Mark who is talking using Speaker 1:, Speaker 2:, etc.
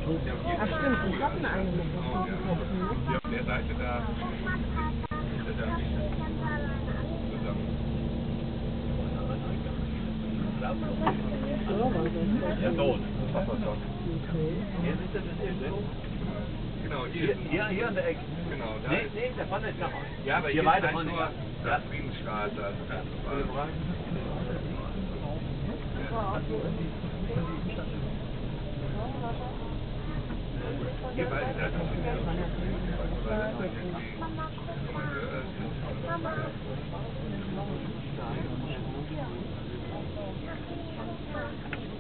Speaker 1: Ach stimmt, die hatten eine mit den Totenkopfen, ne?
Speaker 2: Ja, auf der Seite da ist er da nicht zusammen.
Speaker 1: Ja, war das.
Speaker 3: Ja, tot.
Speaker 1: Okay.
Speaker 3: Hier ist das Ende.
Speaker 2: Genau, hier.
Speaker 3: Hier an der Ecke.
Speaker 2: Genau, da
Speaker 3: Nee,
Speaker 2: ist.
Speaker 3: nee, der vorne ist noch.
Speaker 2: Ja, aber
Speaker 3: hier
Speaker 2: hier
Speaker 3: weiter
Speaker 2: ist
Speaker 3: vorne.
Speaker 2: nur
Speaker 3: Ja.
Speaker 2: Friedensstraße, also da ist normal. Hier weiß ich das nicht.
Speaker 4: Mama, guck mal.